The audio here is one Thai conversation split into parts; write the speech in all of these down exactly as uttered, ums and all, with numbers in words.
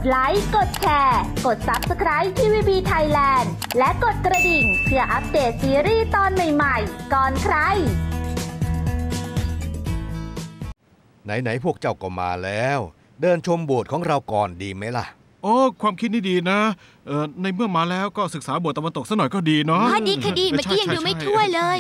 ไลค์ กดแชร์ กด ซับสไครบ์ ที วี บี Thailand และกดกระดิ่งเพื่ออัปเดตซีรีส์ตอนใหม่ๆก่อนใครไหนๆพวกเจ้าก็มาแล้วเดินชมโบสถ์ของเราก่อนดีไหมล่ะโอ้ความคิดนี่ดีนะเออในเมื่อมาแล้วก็ศึกษาโบสถ์ตะวันตกซะหน่อยก็ดีเนาะดีคดีเมื่อกี้ยังดูไม่ทั่วเลย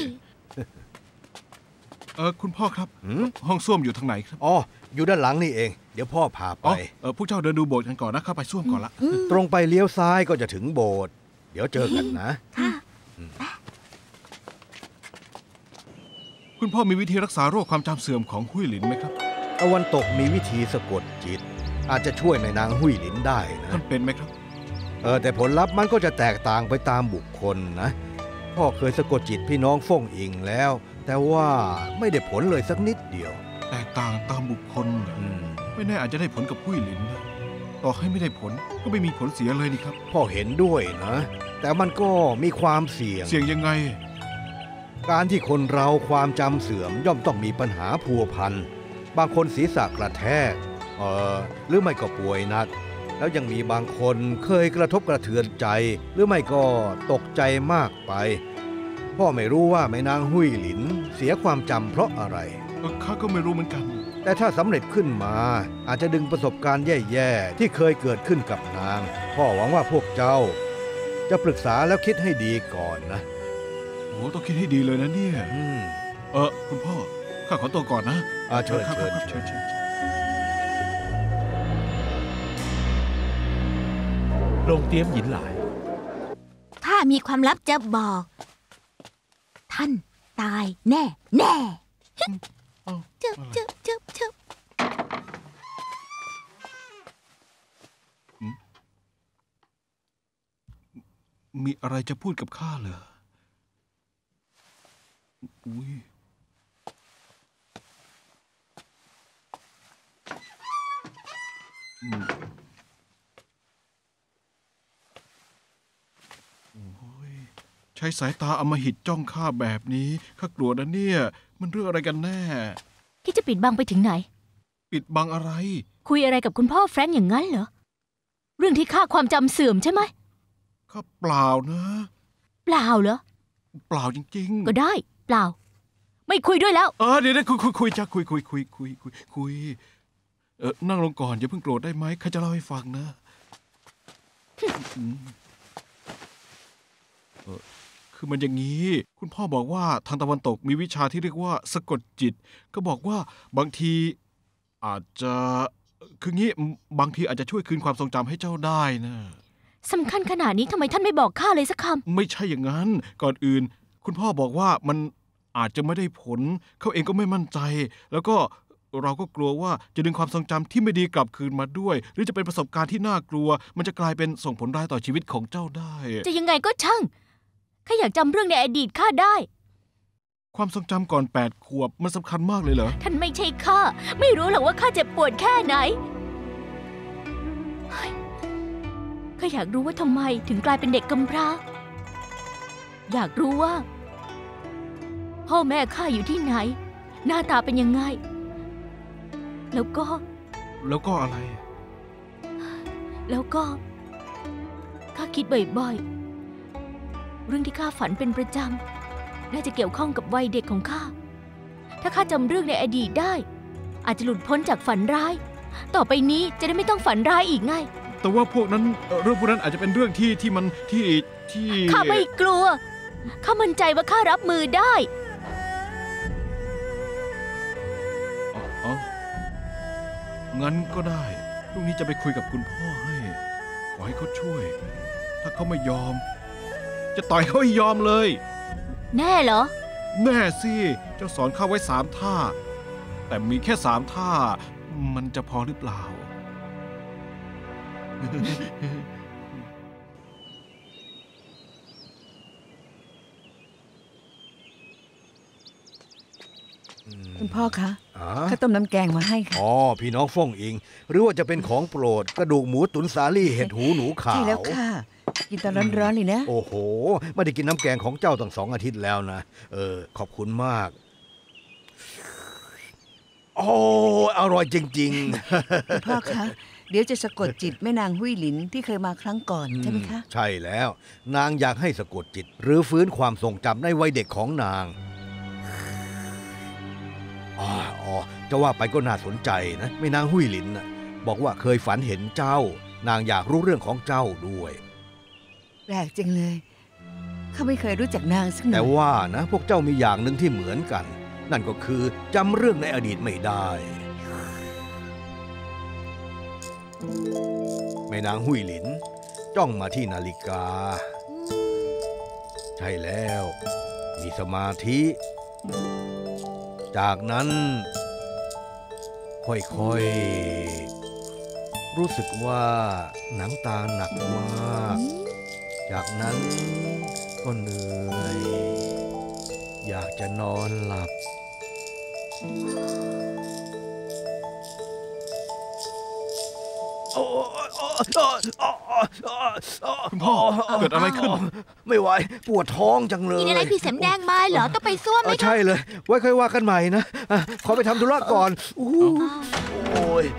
เออคุณพ่อครับห้องส้วมอยู่ทางไหนครับอ๋ออยู่ด้านหลังนี่เองเดี๋ยวพ่อพาไปเออพวกเจ้าเดินดูโบสถ์กันก่อนนะครับไปส้วมก่อนละตรงไปเลี้ยวซ้ายก็จะถึงโบสถ์เดี๋ยวเจอกันนะคุณพ่อมีวิธีรักษาโรคความจำเสื่อมของหุ้ยหลินไหมครับตะวันตกมีวิธีสะกดจิตอาจจะช่วยแม่นางหุ้ยหลินได้นะมันเป็นไหมครับเออแต่ผลลัพธ์มันก็จะแตกต่างไปตามบุคคลนะพ่อเคยสะกดจิตพี่น้องฟ่งอิงแล้วแต่ว่าไม่ได้ผลเลยสักนิดเดียวแตกต่างตามบุคคลไม่แน่อาจจะได้ผลกับหุ้ยหลินนะต่อให้ไม่ได้ผลก็ไม่มีผลเสียเลยนี่ครับพ่อเห็นด้วยนะแต่มันก็มีความเสี่ยงเสี่ยงยังไงการที่คนเราความจำเสื่อมย่อมต้องมีปัญหาพัวพันบางคนศีรษะกระแทกเออหรือไม่ก็ป่วยหนักแล้วยังมีบางคนเคยกระทบกระเทือนใจหรือไม่ก็ตกใจมากไปพ่อไม่รู้ว่าแม่นางหุ้ยหลินเสียความจำเพราะอะไรข้าก็ไม่รู้เหมือนกันแต่ถ้าสำเร็จขึ้นมาอาจจะดึงประสบการณ์แย่ๆที่เคยเกิดขึ้นกับนางพ่อหวังว่าพวกเจ้าจะปรึกษาแล้วคิดให้ดีก่อนนะโอ้ต้องคิดให้ดีเลยนะเนี่ยเออคุณพ่อข้าขอตัวก่อนนะอ่าเชิญเชิญเชิญโรงเตี้ยมหยินหลายข้ามีความลับจะบอกท่านตายแน่แน่เจ็บเจ็บเจ็บเจ็บมีอะไรจะพูดกับข้าเหรออุ้ยใช้สายตาอำมหิตจ้องข้าแบบนี้ข้ากลัวนะเนี่ยมันเรื่องอะไรกันแน่คิดจะปิดบังไปถึงไหนปิดบังอะไรคุยอะไรกับคุณพ่อแฟรงค์อย่างนั้นเหรอเรื่องที่ข้าความจำเสื่อมใช่ไหมข้าเปล่านะเปล่าเหรอเปล่าจริงๆก็ได้เปล่าไม่คุยด้วยแล้วเออเดี๋ยวคุยคุยคุยจ้ะคุยคุยคุยคุยคุยคุยเออนั่งลงก่อนอย่าเพิ่งโกรธได้ไหมข้าจะเล่าให้ฟังนะเออคือมันอย่างนี้คุณพ่อบอกว่าทางตะวันตกมีวิชาที่เรียกว่าสะกดจิตก็บอกว่าบางทีอาจจะคืองี้บางทีอาจจะช่วยคืนความทรงจำให้เจ้าได้นะสำคัญขนาดนี้ทำไมท่านไม่บอกข้าเลยสักคำไม่ใช่อย่างนั้นก่อนอื่นคุณพ่อบอกว่ามันอาจจะไม่ได้ผลเขาเองก็ไม่มั่นใจแล้วก็เราก็กลัวว่าจะดึงความทรงจำที่ไม่ดีกลับคืนมาด้วยหรือจะเป็นประสบการณ์ที่น่ากลัวมันจะกลายเป็นส่งผลร้ายต่อชีวิตของเจ้าได้จะยังไงก็ช่างข้าอยากจำเรื่องในอดีตข้าได้ความทรงจำก่อนแปดขวบมันสำคัญมากเลยเหรอท่านไม่ใช่ข้าไม่รู้หรอกว่าข้าเจ็บปวดแค่ไหนข้าอยากรู้ว่าทำไมถึงกลายเป็นเด็กกำพร้าอยากรู้ว่าพ่อแม่ข้าอยู่ที่ไหนหน้าตาเป็นยังไงแล้วก็แล้วก็อะไรแล้วก็ข้าคิดบ่อยๆเรื่องที่ข้าฝันเป็นประจำน่าจะเกี่ยวข้องกับวัยเด็กของข้าถ้าข้าจำเรื่องในอดีตได้อาจจะหลุดพ้นจากฝันร้ายต่อไปนี้จะได้ไม่ต้องฝันร้ายอีกไงแต่ว่าพวกนั้นเรื่องพวกนั้นอาจจะเป็นเรื่องที่ที่มันที่ที่ข้าไม่กลัวข้ามั่นใจว่าข้ารับมือได้อ๋องั้นก็ได้พรุ่งนี้จะไปคุยกับคุณพ่อให้ขอให้เขาช่วยถ้าเขาไม่ยอมจะต่อยเขาให้ยอมเลยแน่เหรอแน่สิเจ้าสอนข้าไว้สามท่าแต่มีแค่สามท่ามันจะพอหรือเปล่าคุณพ่อคะข้าต้มน้ำแกงมาให้ค่ะอ๋อพี่น้องฟ่งอิงหรือว่าจะเป็นของโปรดกระดูกหมูตุ๋นสาลี่เห็ดหูหนูขาวใช่แล้วค่ะกินตอนร้อนๆเลยนะโอ้โหไม่ได้กินน้ำแกงของเจ้าตั้งสองอาทิตย์แล้วนะเออขอบคุณมากโอ้อร่อยจริงๆคุณพ่อคะเดี๋ยวจะสะกดจิตแม่นางหุ้ยหลินที่เคยมาครั้งก่อนใช่ไหมคะใช่แล้ว นางอยากให้สะกดจิต หรือฟื้นความทรงจำในวัยเด็กของนางอ๋ออ๋อจะว่าไปก็น่าสนใจนะแม่นางหุ้ยหลินนะบอกว่าเคยฝันเห็นเจ้า นางอยากรู้เรื่องของเจ้าด้วยแปลกจังเลยข้าไม่เคยรู้จักนางสักหน่แต่อยว่านะพวกเจ้ามีอย่างหนึ่งที่เหมือนกัน นั่นก็คือจำเรื่องในอดีตไม่ได้แม่นางหุ้ยหลินจ้องมาที่นาฬิกา ใช่แล้ว มีสมาธิ จากนั้น ค่อยๆ รู้สึกว่าหนังตาหนักมาก จากนั้นก็เหนื่อย อยากจะนอนหลับคุณพ่อเกิดอะไรขึ้นไม่ไหวปวดท้องจังเลยกินอะไรพี่เสมแดงมาเหรอ ต้องไปซ่วมไหมเออใช่เลย ไว้ค่อยว่ากันใหม่นะอ่ะขอไปทำธุระก่อนอู้หูโอ้ย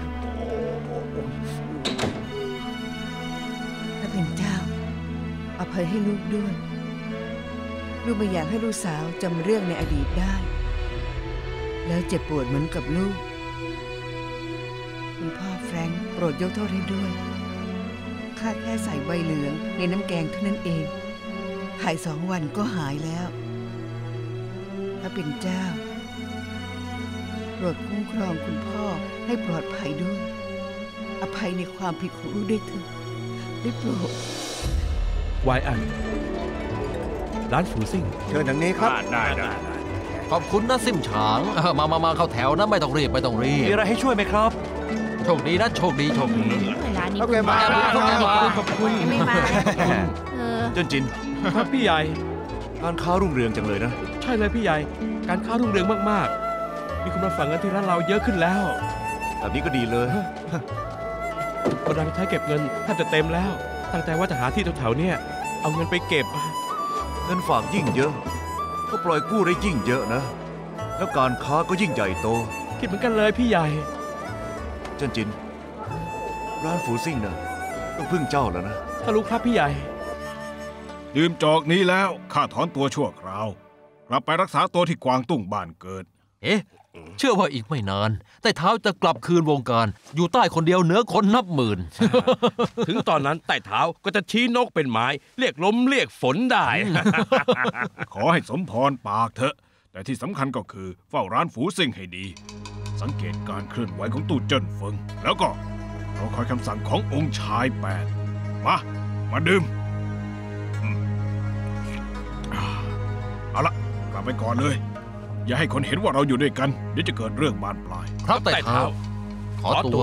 ถ้าเป็นเจ้าอภัยให้ลูกด้วย ลูกไม่อยากให้ลูกสาวจำเรื่องในอดีตได้ แล้วเจ็บปวดเหมือนกับลูกคุณพ่อแฟรงค์โปรดยกโทษให้ด้วยข้าแค่ใส่ใบเหลืองในน้ำแกงเท่านั้นเองถ่ายสองวันก็หายแล้ว ถ้าเป็นเจ้าโปรดคุ้มครองคุณพ่อให้ปลอดภัยด้วย อภัยในความผิดของลูกด้วยเถิดได้โปรดวายอัน ร้านฟูซิ่งเชิญทางนี้ครับได้ได้ขอบคุณนะซิมฉางเออมามามาเข้าแถวนะไม่ต้องรีบไม่ต้องรีบมีอะไรให้ช่วยไหมครับโชคดีนะโชคดีโชคดีร้านนี้โอเคมาขอบคุณครับขอบคุณไม่มาเออเจิ้นจินครับพี่ใหญ่การค้ารุ่งเรืองจังเลยนะใช่เลยพี่ใหญ่ การค้ารุ่งเรืองมากๆ มีคนมาฝากเงินที่ร้านเราเยอะขึ้นแล้วแบบนี้ก็ดีเลยกำลังใช้เก็บเงินแทบจะเต็มแล้ว ตั้งใจว่าจะหาที่แถวๆเนี่ยเอาเงินไปเก็บเงินฝากยิ่งเยอะ ก็ปล่อยกู้ได้ยิ่งเยอะนะ แล้วการค้าก็ยิ่งใหญ่โตคิดเหมือนกันเลยพี่ใหญ่เจิ้นจิน ร้านฟูซิ่งนะต้องพึ่งเจ้าแล้วนะถ้ารู้ครับพี่ใหญ่ดื่มจอกนี้แล้วข้าถอนตัวชั่วคราวกลับไปรักษาตัวที่กวางตุ้งบ้านเกิดเอ๊ะเชื่อว่าอีกไม่นานใต้เท้าจะกลับคืนวงการ อยู่ใต้คนเดียวเหนือคนนับหมื่นถึงตอนนั้นใต้เท้าก็จะชี้นกเป็นไม้ เรียกลมเรียกฝนได้ขอให้สมพรปากเถอะ แต่ที่สำคัญก็คือเฝ้าร้านฝูซิ่งให้ดี สังเกตการเคลื่อนไหวของตู่เจิ้นเฟิง แล้วก็รอคอยคำสั่งขององค์ชายแปดมา มาดื่มอืมอ่าเอาละกลับไปก่อนเลย อย่าให้คนเห็นว่าเราอยู่ด้วยกัน เดี๋ยวจะเกิดเรื่องบานปลายครับใต้เท้า ขอตัว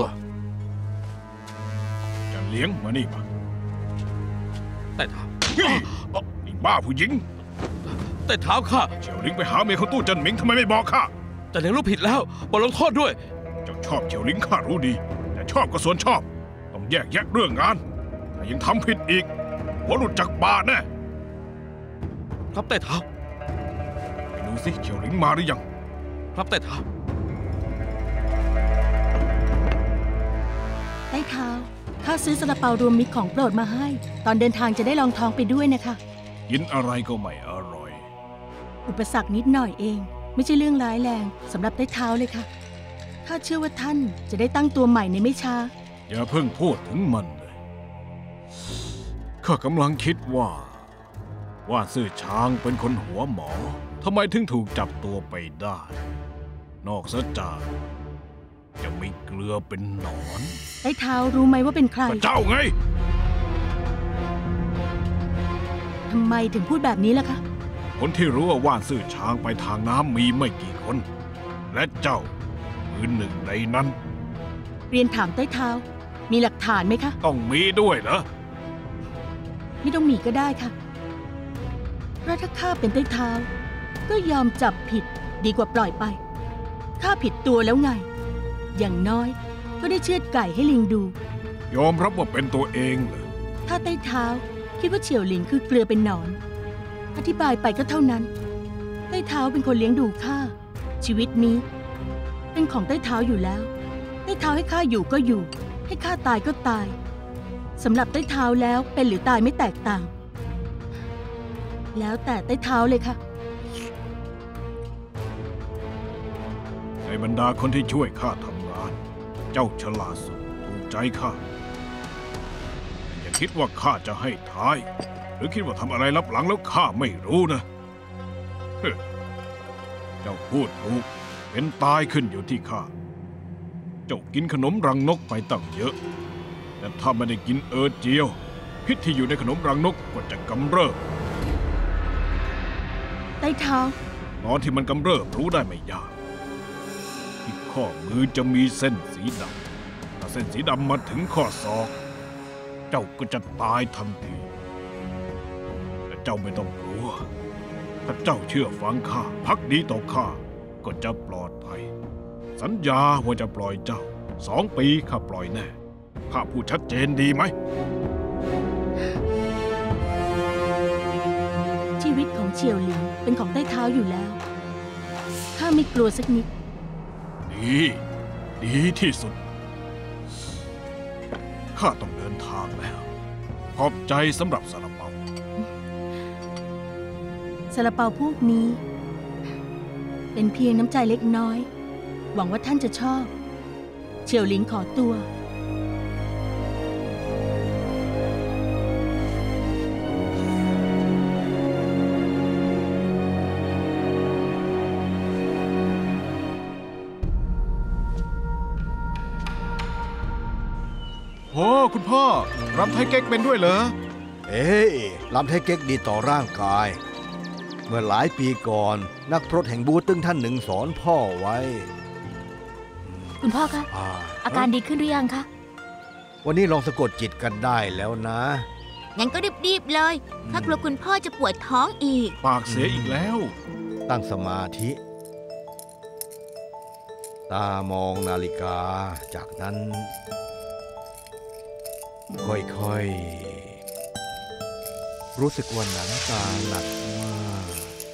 จะเลี้ยงมานี่มาใต้เท้าเฮ้ยนี่บ้าผู้หญิงใต้เท้าข้าเฉียวหลิงไปหาเมียของตู้เจิ้นหมิงทำไมไม่บอกข้าแต่เลี้ยงลูกผิดแล้วบทลงโทษด้วยเจ้าชอบเฉียวหลิงข้ารู้ดี แต่ชอบก็ส่วนชอบ ต้องแยกแยะเรื่องงาน ถ้ายังทำผิดอีกหัวหลุดจากบาแน่ครับใต้เท้าไปดูสิเฉียวหลิงมาหรือยังครับใต้เท้าใต้เท้าข้าซื้อซาลาเปารวมมิตรของโปรดมาให้ ตอนเดินทางจะได้ลองท้องไปด้วยนะคะกินอะไรก็ไม่อร่อยอุปสรรคนิดหน่อยเอง ไม่ใช่เรื่องร้ายแรงสำหรับใต้เท้าเลยค่ะข้าเชื่อว่าท่านจะได้ตั้งตัวใหม่ในไม่ช้าอย่าเพิ่งพูดถึงมันเลย ข้ากำลังคิดว่า ว่าซื่อช้างเป็นคนหัวหมอ ทำไมถึงถูกจับตัวไปได้ นอกจากจะมีเกลือเป็นหนอนใต้เท้ารู้ไหมว่าเป็นใครก็เจ้าไงทำไมถึงพูดแบบนี้ล่ะคะคนที่รู้ว่าว่านซื่อช้างไปทางน้ำมีไม่กี่คน และเจ้าคือหนึ่งในนั้นเรียนถามใต้เท้า มีหลักฐานไหมคะต้องมีด้วยเหรอไม่ต้องมีก็ได้ค่ะเพราะถ้าข้าเป็นใต้เท้า ก็ยอมจับผิดดีกว่าปล่อยไปข้าผิดตัวแล้วไง อย่างน้อยก็ได้เชือดไก่ให้ลิงดูยอมรับว่าเป็นตัวเองเหรอถ้าใต้เท้าคิดว่าเฉียวหลิงคือเกลือเป็นหนอน อธิบายไปก็เท่านั้นใต้เท้าเป็นคนเลี้ยงดูข้าชีวิตนี้ เป็นของใต้เท้าอยู่แล้วใต้เท้าให้ข้าอยู่ก็อยู่ให้ข้าตายก็ตายสำหรับใต้เท้าแล้วเป็นหรือตายไม่แตกต่าง แล้วแต่ใต้เท้าเลยค่ะในบรรดาคนที่ช่วยข้าทำงาน เจ้าฉลาดสุดถูกใจข้าอย่าคิดว่าข้าจะให้ท้าย หรือคิดว่าทำอะไรลับหลังแล้วข้าไม่รู้นะเฮ้อเจ้าพูดถูกเป็นตายขึ้นอยู่ที่ข้าเจ้ากินขนมรังนกไปตั้งเยอะแต่ถ้าไม่ได้กินเอิร์ธเจียวพิษที่อยู่ในขนมรังนกก็จะกำเริบใต้เท้าตอนที่มันกำเริบรู้ได้ไม่ยากที่ข้อมือจะมีเส้นสีดำถ้าเส้นสีดำมาถึงข้อศอก เจ้าก็จะตายทันทีแต่เจ้าไม่ต้องกลัวถ้าเจ้าเชื่อฟังข้าภักดีต่อข้าก็จะปลอดภัยสัญญาว่าจะปล่อยเจ้าสองปีข้าปล่อยแน่ข้าพูดชัดเจนดีไหมชีวิตของเฉียวหลิงเป็นของใต้เท้าอยู่แล้วข้าไม่กลัวสักนิดดี ดีที่สุดข้าต้องเดินทางแล้วขอบใจสำหรับซาลาเปาซาลาเปาพวกนี้ เป็นเพียงน้ำใจเล็กน้อย หวังว่าท่านจะชอบ เฉียวหลิงขอตัวโอ้คุณพ่อรำไทยเก๊กเป็นด้วยเหรอเอ้ยลำไทยเก๊กดีต่อร่างกาย เมื่อหลายปีก่อนนักพรตแห่งบูตึงท่านหนึ่งสอนพ่อไว้คุณพ่อคะอ่าอาการดีขึ้นหรือยังคะวันนี้ลองสะกดจิตกันได้แล้วนะงั้นก็รีบๆเลยถ้ากลัวคุณพ่อจะปวดท้องอีกปากเสียอีกแล้วตั้งสมาธิ ตามองนาฬิกาจากนั้น ค่อยๆ รู้สึกว่าหนังตาหนักมาก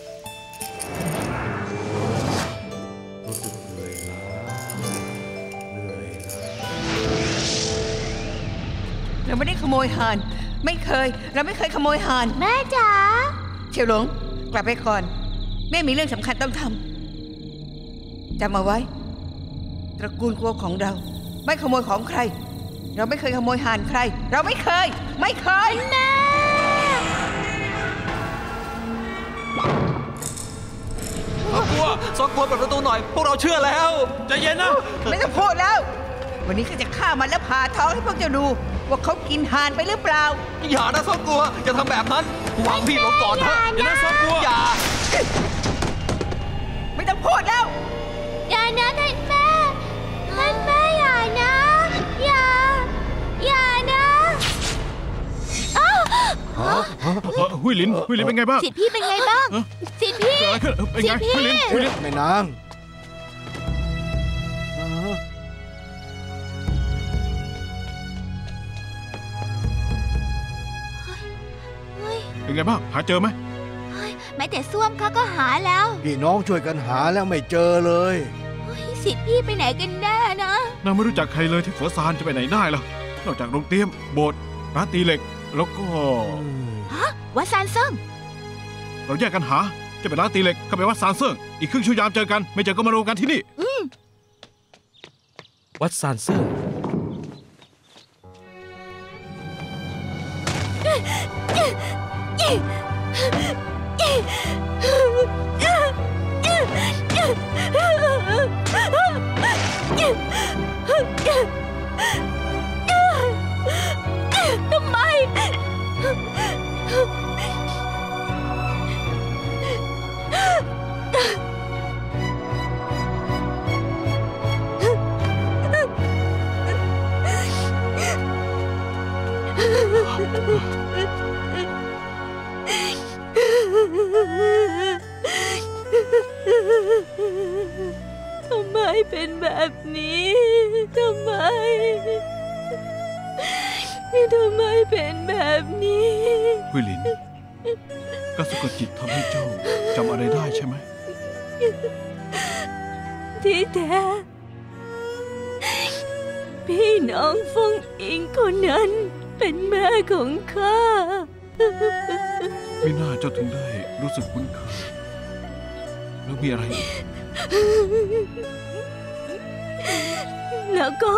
รู้สึกเหนื่อยล้าเหนื่อยล้าเราไม่ได้ขโมยห่าน ไม่เคย เราไม่เคยขโมยห่านแม่จ๋าเฉียวหลงกลับไปก่อน แม่มีเรื่องสำคัญต้องทำจำเอาไว้ ตระกูลกัวของเรา ไม่ขโมยของใคร เราไม่เคยขโมยห่านใคร เราไม่เคย ไม่เคยแม่ซอกกัวซอกกัวเปิดประตูหน่อย พวกเราเชื่อแล้วใจเย็นนะไม่ต้องพูดแล้ว วันนี้ข้าจะฆ่ามันแล้วผ่าท้องให้พวกเจ้าดู ว่าเขากินห่านไปหรือเปล่าอย่านะซอกกัวอย่าทำแบบนั้นวางพี่ลงก่อนเถอะอย่านะซอกกัวอย่าไม่ต้องพูดแล้วอย่านะท่านแม่ท่านแม่อย่านะอย่าอย่านะอ้าวฮะฮะเออหุยหลินหุยหลินเป็นไงบ้างสิทธิ์พี่เป็นไงบ้างเอ้อสิทธิ์พี่เกิดอะไรขึ้นเออเป็นไงสิหุยหลินพี่หุยหลินแม่นางฮะเฮ้ยเป็นไงบ้างหาเจอไหมเฮ้ยแม้แต่ส้วมเขาก็หาแล้วพี่น้องช่วยกันหาแล้วไม่เจอเลยเฮ้ยสิทธิ์พี่ไปไหนกันแน่นะนางไม่รู้จักใครเลยที่เฝอซานจะไปไหนได้ล่ะนอกจากโรงเตรียมโบสถ์ร้านตีเหล็กแล้วก็วัดซานเซิงเราแยกกันหาจะไปร้านตีเหล็กเข้าไปวัดซานเซิงอีกครึ่งชั่วยามเจอกันไม่เจอก็มารวมกันที่นี่วัดซานเซิงทำไมทำไมเป็นแบบนี้ ทำไม ทำไมเป็นแบบนี้หุยหลินการสะกดจิตทำให้เจ้าจำอะไรได้ใช่ไหมที่แท้พี่น้องฟงอิงคนนั้นเป็นแม่ของข้าไม่น่าเจ้าถึงได้รู้สึกคุ้นเคยแล้วมีอะไรอีกแล้วก็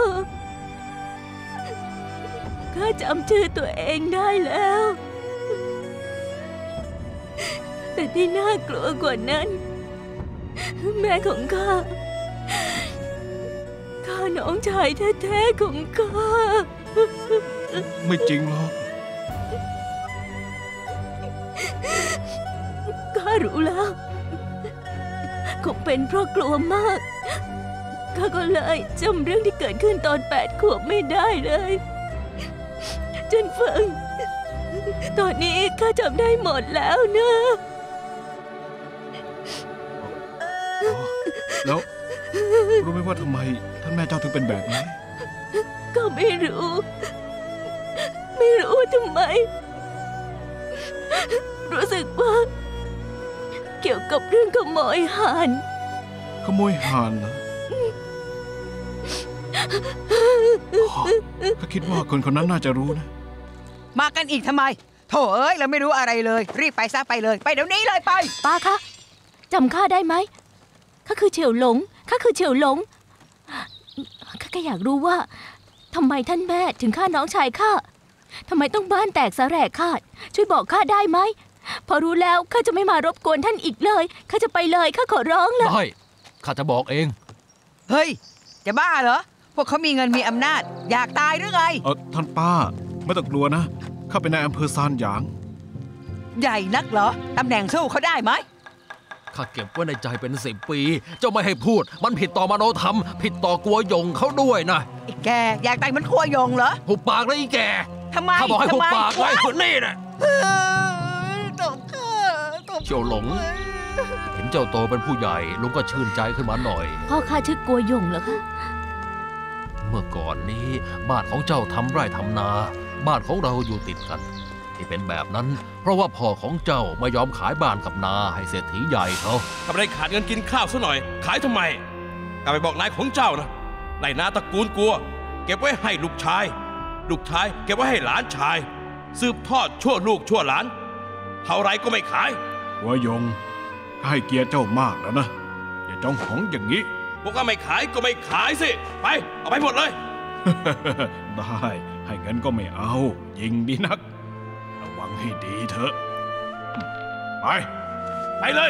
ข้าจำชื่อตัวเองได้แล้ว แต่ที่น่ากลัวกว่านั้น แม่ของข้าข้าน้องชายแท้ๆของข้าไม่จริงหรอกข้ารู้แล้วคงเป็นเพราะกลัวมากข้าก็เลยจำเรื่องที่เกิดขึ้นตอนแปดขวบไม่ได้เลยจนฟังตอนนี้ข้าจำได้หมดแล้วนะแล้วรู้ไหมว่าทำไมท่านแม่เจ้าถึงเป็นแบบนี้ก็ไม่รู้ ไม่รู้ทำไม รู้สึกว่าเกี่ยวกับเรื่องขโมยห่านขโมยห่านนะข้าคิดว่าคนคนนั้นน่าจะรู้นะมากันอีกทำไมโถเอ้ยเราไม่รู้อะไรเลย รีบไปซะไปเลย ไปเดี๋ยวนี้เลยไปป้าคะจำข้าได้ไหมข้าคือเฉียวหลงข้าคือเฉียวหลงข้าแค่อยากรู้ว่าทำไมท่านแม่ถึงฆ่าน้องชายข้าทำไมต้องบ้านแตกสาแหรกขาดช่วยบอกข้าได้ไหมพอรู้แล้วข้าจะไม่มารบกวนท่านอีกเลยข้าจะไปเลยข้าขอร้องเลยได้ข้าจะบอกเองเฮ้ยจะบ้าเหรอพวกเขามีเงินมีอำนาจอยากตายหรือไงเออท่านป้าไม่ต้องกลัวนะข้าเป็นนายอำเภอซานหยางใหญ่นักเหรอตำแหน่งสู้เขาได้ไหมข้าเก็บไว้ในใจเป็นสิบปี เจ้าไม่ให้พูดมันผิดต่อมโนธรรม ผิดต่อกัวหยงเขาด้วยนะไอ้แกอยากตายเหมือนครัวยงเหรอหุบปากเลยไอ้แกทำไมข้าบอกให้หุบปากไว้ทำไมคนนี้นะตกข้าตกเจียวหลง เห็นเจ้าโตเป็นผู้ใหญ่ลุงก็ชื่นใจขึ้นมาหน่อยพ่อข้าชื่อกัวหยงเหรอคะเมื่อก่อนนี้บ้านของเจ้าทำไร่ทำนา บ้านของเราอยู่ติดกันที่เป็นแบบนั้น เพราะว่าพ่อของเจ้าไม่ยอมขายบ้านกับนาให้เศรษฐีใหญ่เขาถ้าไม่ได้ขาดเงินกินข้าวซะหน่อย ขายทำไมกลับไปบอกนายของเจ้านะไร่นาตระกูลกัวเก็บไว้ให้ลูกชาย ลูกชายเก็บไว้ให้หลานชาย สืบทอดชั่วลูกชั่วหลานเท่าไรก็ไม่ขายกัวหยงข้าให้เกียรติเจ้ามากแล้วนะอย่าจ้องของอย่างนี้พวกก็ไม่ขายก็ไม่ขายสิไปเอาไปหมดเลยได้ให้เงินก็ไม่เอายิงดีนักระวังให้ดีเถอะไปไปเลย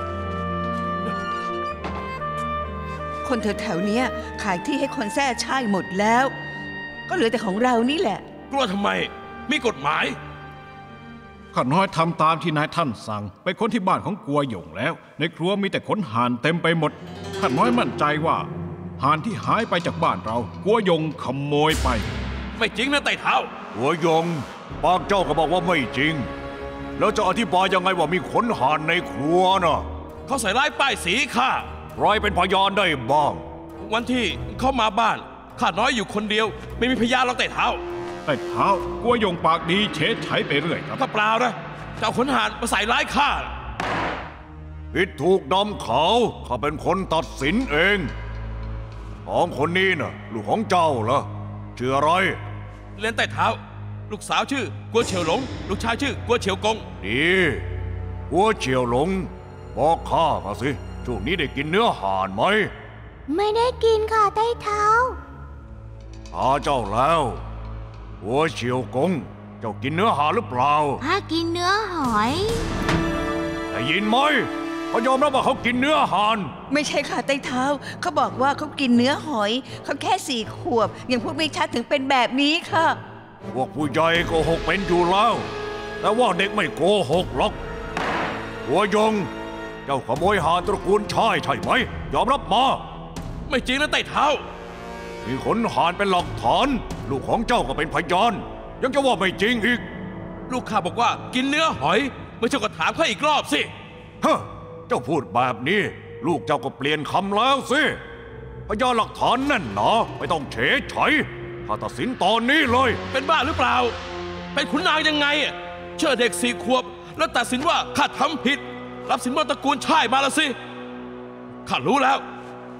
คนแถวๆเนี้ยขายที่ให้คนแท้ใช่หมดแล้ว ก็เหลือแต่ของเรานี่แหละกลัวทำไมมีกฎหมายข้าน้อยทำตามที่นายท่านสั่งไปค้นที่บ้านของกัวหยงแล้วในครัวมีแต่ขนห่านเต็มไปหมดข้าน้อยมั่นใจว่าห่านที่หายไปจากบ้านเรากัวหยงขโมยไปไม่จริงนะไต่เท้ากัวหยงปากเจ้าก็บอกว่าไม่จริงแล้วจะอธิบายยังไงว่ามีขนห่านในครัวน่ะเขาใส่ร้ายป้ายสีข้าใครเป็นพยานได้บ้างวันที่เขามาบ้านข้าน้อยอยู่คนเดียวไม่มีพยานหรอกไต่เท้าไต่เท้ากัวหยงปากดีเฉยไฉไปเรื่อยครับถ้าเปล่านะเจ้าขนห่านมาใส่ร้ายข้าผิดถูกดำขาวข้าเป็นคนตัดสินเองสองคนนี้น่ะลูกของเจ้าเหรอชื่ออะไรเรียนไต่เท้าลูกสาวชื่อกัวเฉียวหลงลูกชายชื่อกัวเฉียวกงดีกัวเฉียวหลงบอกข้ามาสิช่วงนี้ได้กินเนื้อห่านไหมไม่ได้กินค่ะไต่เท้าตาเจ้าแล้วกัวเฉียวกงเจ้ากินเนื้อห่านหรือเปล่าข้ากินเนื้อหอยได้ยินไหมเขายอมรับว่าเขากินเนื้อห่านไม่ใช่ค่ะไต่เท้าเขาบอกว่าเขากินเนื้อหอยเขาแค่สี่ขวบยังพูดไม่ชัดถึงเป็นแบบนี้ค่ะพวกผู้ใหญ่โกหกเป็นอยู่แล้วแต่ว่าเด็กไม่โกหกหรอกกัวหยงเจ้าขโมยห่านตระกูลชายใช่ไหมยอมรับมาไม่จริงนะไต่เท้ามีขนห่านเป็นหลักฐานลูกของเจ้าก็เป็นพยานยังจะว่าไม่จริงอีกลูกข้าบอกว่ากินเนื้อหอยไม่ใช่ก็ถามข้าอีกรอบสิฮะเจ้าพูดแบบนี้ลูกเจ้าก็เปลี่ยนคำแล้วสิพยานหลักฐานแน่นหนาไม่ต้องเฉยเฉยข้าตัดสินตอนนี้เลยเป็นบ้าหรือเปล่าเป็นขุนนางยังไงเชื่อเด็กสี่ขวบแล้วตัดสินว่าข้าทำผิดรับสินบนตระกูลชายมาแล้วสิข้ารู้แล้ว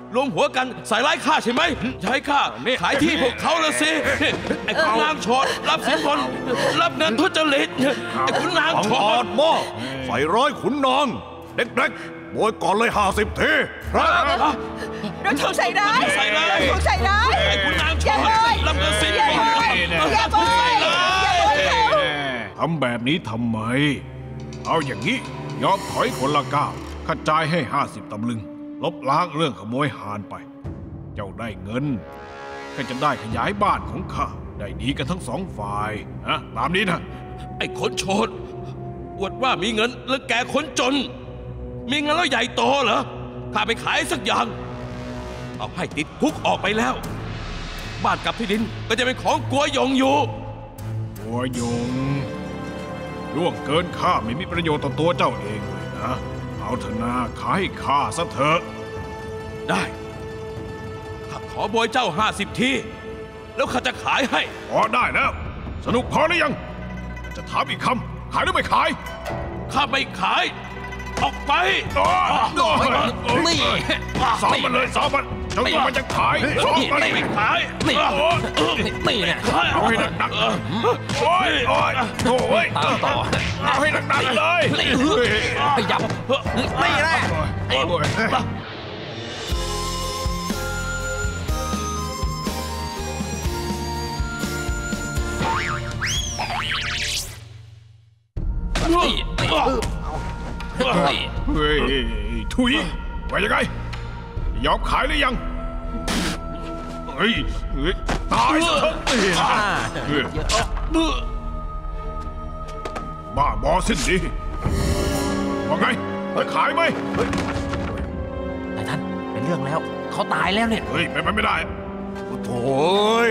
รวมหัวกันใส่ร้ายข้าใช่ไหมจะให้ข้าขายที่พวกเขาละสิไอ้ขุนนางชอดรับสินบนรับเงินทุจริตไอ้ขุนนางชออาดจมากใส่ร้ายขุนนางเด็กๆโบยก่อนเลยห้าสิบทีครับเราถูกใส่ร้ายใส่ร้ายเราถูกใส่ร้ายไอ้ขุนนางชอดรับเงินสินบนอย่าโบยใส่ร้ายทำแบบนี้ทำไม เอาอย่างนี้ยอมถอยคนละก้าวข้าจ่ายให้ห้าสิบตำลึงลบล้างเรื่องขโมยหานไป เจ้าได้เงินก็จะได้ขยายบ้านของข้าได้ดีกันทั้งสองฝ่ายนะตามนี้นะไอ้คนโฉดอวดว่ามีเงินแล้วแกคนจน มีเงินแล้วใหญ่โตเหรอข้าไปขายสักอย่างเอาให้ติดคุกออกไปแล้ว บ้านกับที่ดินก็จะเป็นของกัวหยงอยู่หัวยงล่วงเกินข้าไม่มีประโยชน์ต่อตัวเจ้าเองเลยนะเอาเถอะนาขายให้ข้าซะเถอะได้ข้าขอโบยเจ้าห้าสิบทีแล้วข้าจะขายให้พอได้แล้ว สนุกพอหรือยัง จะถามอีกคำขายหรือไม่ขายข้าไม่ขาย ออกไปนี่สอบมันเลยสอบมันจนกว่ามันจะขายสอบมันไม่ขายนี่นี่เนี่ยเอาให้หนักๆโอ้ยโอ้ยโอ้ยตามต่อเอาให้หนักๆเลยขยับนี่แหละโอ้ยนี่นี่นี่เฮ้ยทุยว่ายังไงยอมขายหรือยังเฮ้ยเฮ้ยตายซะเถอะเฮ้ยบ้าบอสิ้นดีว่าไงจะขายไหมแต่ท่านเป็นเรื่องแล้วเขาตายแล้วเนี่ยเฮ้ยไม่ไม่ไม่ได้โถ่ย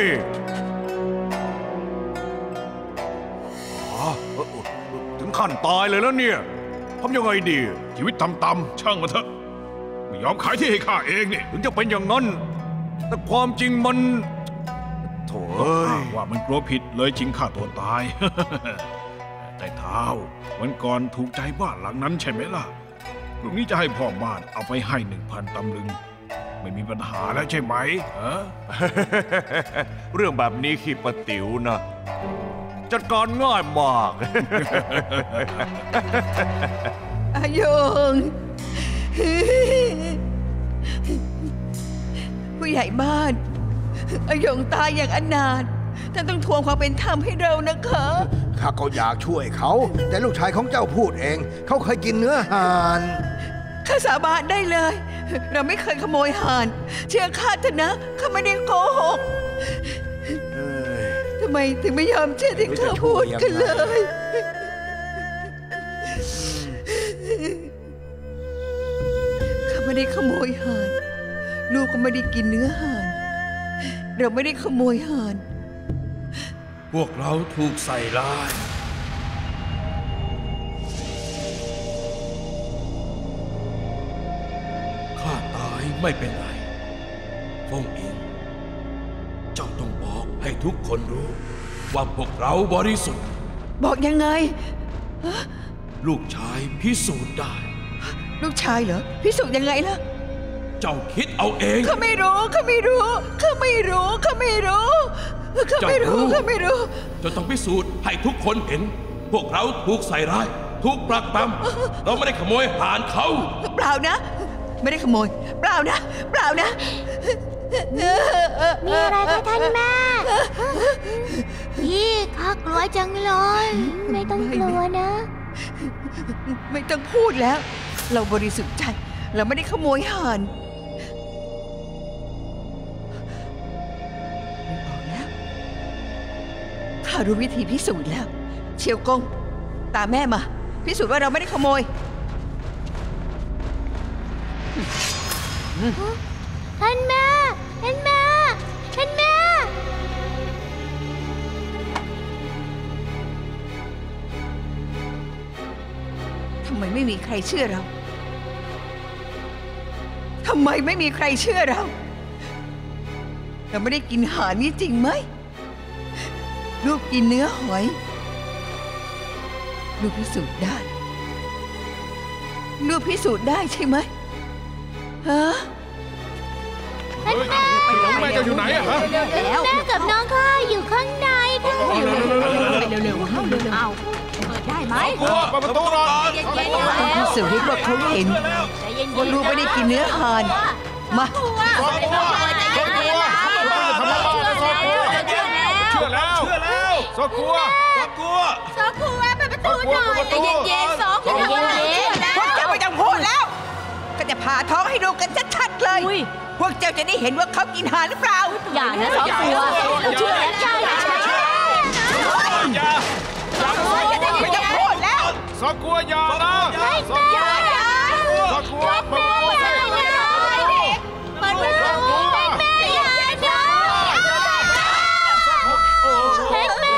อ๋อถึงขั้นตายเลยแล้วเนี่ยทำยังไงดีชีวิตต่ำๆช่างมาเถอะไม่ยอมขายที่ให้ข้าเองนี่ถึงจะเป็นอย่างนั้น แต่ความจริงมันโถ่เอ้ยว่ามันกลัวผิดเลยชิงฆ่าตัวตาย ใจเท้าวันก่อนถูกใจบ้านหลังนั้นใช่ไหมล่ะพรุ่งนี้จะให้พ่อบ้านเอาไปให้หนึ่งพันตำลึงไม่มีปัญหาแล้วใช่ไหมฮะเรื่องแบบนี้ขี้ประติ๋วนะ จัดการง่ายมากอายงผู้ใหญ่บ้านอายงตายอย่างอนาถท่านต้องทวงความเป็นธรรมให้เรานะคะข้าก็อยากช่วยเขา แต่ลูกชายของเจ้าพูดเอง เขาเคยกินเนื้อห่านข้าสาบานได้เลย เราไม่เคยขโมยห่าน เชื่อข้าเถอะนะข้าไม่ได้โกหกเอ้ยทำไมถึงไม่ยอมเชื่อที่ข้าพูดกันเลย ข้าไม่ได้ขโมยห่าน ลูกก็ไม่ได้กินเนื้อห่าน เราไม่ได้ขโมยห่านพวกเราถูกใส่ร้ายข้าตายไม่เป็นไรฟงอิงเจ้าต้องบอกให้ทุกคนรู้ว่าพวกเราบริสุทธิ์บอกยังไงลูกชายพิสูจน์ได้ลูกชายเหรอพิสูจน์ยังไงล่ะเจ้าคิดเอาเองข้าไม่รู้ข้าไม่รู้ข้าไม่รู้ข้าไม่รู้ข้าไม่รู้ข้าไม่รู้จะต้องพิสูจน์ให้ทุกคนเห็น พวกเราถูกใส่ร้ายถูกปรักปรำเราไม่ได้ขโมยหานเขาเปล่านะ ไม่ได้ขโมย เปล่านะ เปล่านะมีอะไรคะท่านแม่ พี่ข้ากลัวจังเลย ไม่ต้องกลัวนะไม่ต้องพูดแล้ว เราบริสุทธิ์ใจ เราไม่ได้ขโมยห่านไม่บอกแล้วข้ารู้วิธีพิสูจน์แล้ว เชียวกงตามแม่มา พิสูจน์ว่าเราไม่ได้ขโมยท่านแม่ ท่านแม่ ท่านแม่ทำไมไม่มีใครเชื่อเรา ทำไมไม่มีใครเชื่อเรา เราไม่ได้กินห่านนี่จริงไหม ลูกกินเนื้อหอย ลูกพิสูจน์ได้ ลูกพิสูจน์ได้ใช่ไหมฮะท่านแม่หลงแม่จะอยู่ไหนอะฮะแม่กับน้องข้าอยู่ข้างในค่ะเร็วๆเร็วๆเข้าเร็วๆเอาเปิดได้ไหมกลัวเปิดประตูก่อนเย็นๆแล้วพิสูจน์ให้พวกเขาเห็นใจเย็นๆว่าลูกไม่ได้กินเนื้อห่าน มาซอกกลัวซอกกลัวทำอะไรบ้างซอกกลัวเชื่อแล้วเชื่อแล้วซอกกลัวกลัวซอคูว่าเปิดประตูหน่อยใจเย็นๆสองคนเย็นๆพวกเจ้าไม่ต้องพูดแล้ว ก็จะผ่าท้องให้ดูกันชัดๆเลยอุ้ยพวกเจ้าจะได้เห็นว่าเขากินห่านหรือเปล่าอย่านะสองตัวเราเชื่อแล้วใช่ใช่อย่าไม่ต้องพูดแล้วซอกกลัวอย่านะซอกกลัวซอกกลัวเปิดประตูสิเปิดประตูแม่อย่านะแม่แม่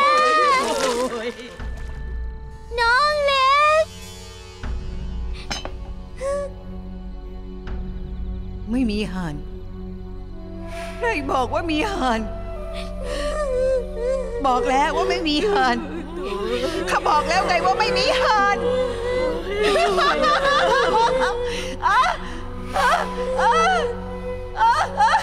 น้องเล็กไม่มีห่านใครบอกว่ามีห่าน บอกแล้วว่าไม่มีห่านข้าบอกแล้วไงว่าไม่มีห่านอ่ะอ่ะอ่ะอ่ะ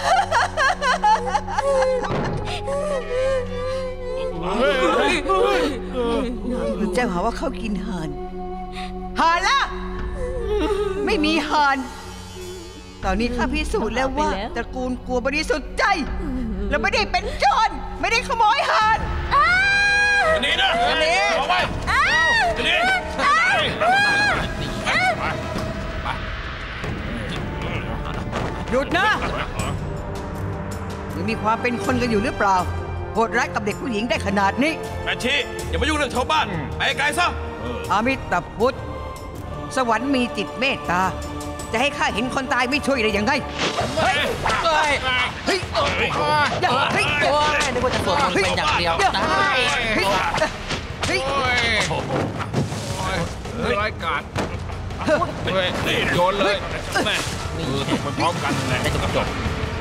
เจ้าหาว่าเขากินห่านห่านล่ะไม่มีห่าน ตอนนี้ข้าพิสูจน์แล้วว่าตระกูลกลัวบริสุทธิ์ใจ แล้วไม่ได้เป็นโจรไม่ได้ขโมยห่านนี่นะนี่ออกไปนี่หยุดนะยังมีความเป็นคนกันอยู่หรือเปล่าโหดร้ายกับเด็กผู้หญิงได้ขนาดนี้แม่ชีอย่ามายุ่งเรื่องชาวบ้านไปไกลซะอามิตพุทธสวรรค์มีจิตเมตตา จะให้ข้าเห็นคนตายไม่ช่วยได้ยังไงเฮ้ยเฮ้ยเฮ้ยอย่าเฮ้ยตัวนึกว่าจะสวดมนต์เป็นอย่างเดียวได้เฮ้ยเฮ้ยร้ายกาจเฮ้ยโยนเลยแม่มันพร้อมกันแหละจบ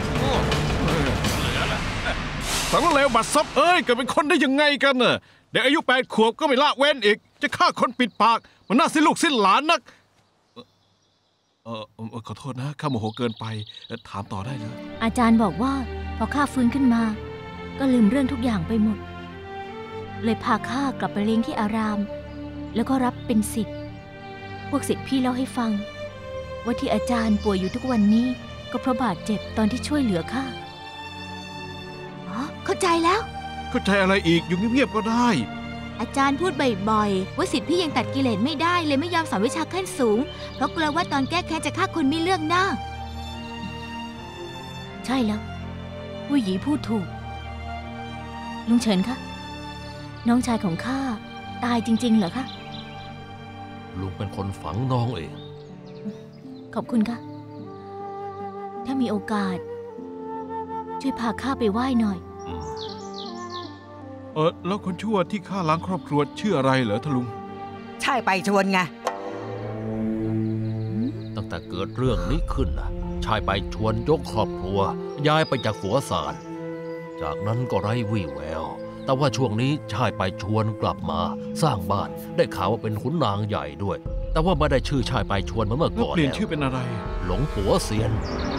สังเลวบัดซบเอ้ยเกิดเป็นคนได้ยังไงกันน่ะเด็กอายุแปดขวบก็ไม่ละเว้นอีกจะฆ่าคนปิดปากมันน่าสิ้นลูกสิ้นหลานนักเออเออขอโทษนะข้าโมโหเกินไปถามต่อได้เลยอาจารย์บอกว่าพอข้าฟื้นขึ้นมา ก็ลืมเรื่องทุกอย่างไปหมด เลยพาข้ากลับไปเลี้ยงที่อาราม แล้วก็รับเป็นศิษย์พวกศิษย์พี่เล่าให้ฟัง ว่าที่อาจารย์ป่วยอยู่ทุกวันนี้ก็เพราะบาดเจ็บตอนที่ช่วยเหลือข้าอ๋อเข้าใจแล้วเข้าใจอะไรอีกอยู่เงียบๆก็ได้อาจารย์พูดบ่อยๆว่าศิษย์พี่ยังตัดกิเลสไม่ได้เลยไม่ยอมสอนวิชาขั้นสูงเพราะกลัวว่าตอนแก้แค้นจะฆ่าคนไม่เลือกหน้าใช่แล้วผู้หยีพูดถูกลุงเฉินคะน้องชายของข้าตายจริงๆเหรอคะลุงเป็นคนฝังน้องเองขอบคุณค่ะถ้ามีโอกาสช่วยพาข้าไปไหว้หน่อยเออแล้วคนชั่วที่ฆ่าล้างครอบครัวชื่ออะไรเหรอทะลุงใช่ไปชวนไงตั้งแต่เกิดเรื่องนี้ขึ้นนะชายไปชวนยกครอบครัวย้ายไปจากฝัวสารจากนั้นก็ไร้วี่แววแต่ว่าช่วงนี้ชายไปชวนกลับมาสร้างบ้านได้ข่าวว่าเป็นขุนนางใหญ่ด้วย แต่ว่าไม่ได้ชื่อชายไปชวนเหมือนเมื่อแล้วก่อนเปลี่ยนแล้วชื่อเป็นอะไรหลงปัวเซียน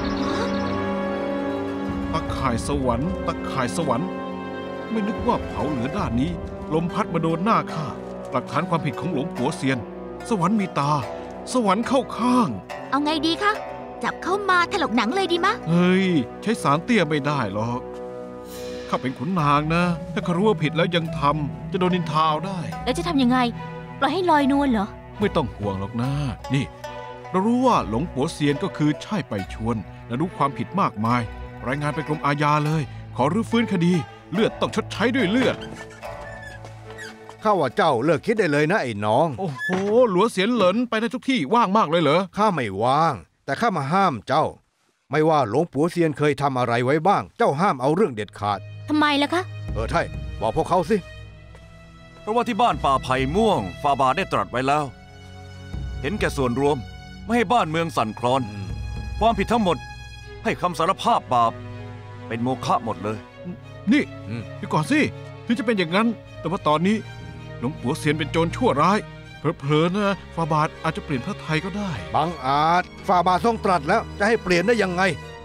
ตะข่ายสวรรค์ตะข่ายสวรรค์ไม่นึกว่าเผาเหลือด้านนี้ลมพัดมาโดนหน้าข้าหลักฐานความผิดของหลวงปัวเซียน สวรรค์มีตา สวรรค์เข้าข้างเอาไงดีคะจับเข้ามาถลกหนังเลยดีมะเฮ้ย ใช้สารเตี้ยไม่ได้หรอกข้าเป็นขุนนางนะ ถ้าเขารู้ว่าผิดแล้วยังทำจะโดนนินทาเอาได้แล้วจะทำยังไงปล่อยให้ลอยนวลเหรอไม่ต้องห่วงหรอกนะนี่ เรารู้ว่าหลงปัวเซียนก็คือช่ายไปชวน และรู้ความผิดมากมาย รายงานไปกรมอาญาเลย ขอรื้อฟื้นคดี เลือดต้องชดใช้ด้วยเลือดข้าว่าเจ้าเลิกคิดได้เลยนะไอ้น้องโอ้โห หลัวเสียนเหลินไปในทุกที่ว่างมากเลยเหรอข้าไม่ว่าง แต่ข้ามาห้ามเจ้า ไม่ว่าหลวงปู่เซียนเคยทำอะไรไว้บ้าง เจ้าห้ามเอาเรื่องเด็ดขาดทำไมล่ะคะเออใช่บอกพวกเขาสิเพราะว่าที่บ้านป่าไผ่ม่วงฟาบาได้ตรัสไว้แล้ว เห็นแก่ส่วนรวมไม่ให้บ้านเมืองสั่นคลอน ความผิดทั้งหมดให้คำสารภาพบาปเป็นโมฆะหมดเลยนี่อืมเดี๋ยวก่อนสิถึงจะเป็นอย่างนั้น แต่ว่าตอนนี้หลวงปู่เซียนเป็นโจรชั่วร้ายเผลอๆนะฟาบาทอาจจะเปลี่ยนพระทัยก็ได้บังอาจฝ่าบาททรงตรัสแล้วจะให้เปลี่ยนได้ยังไง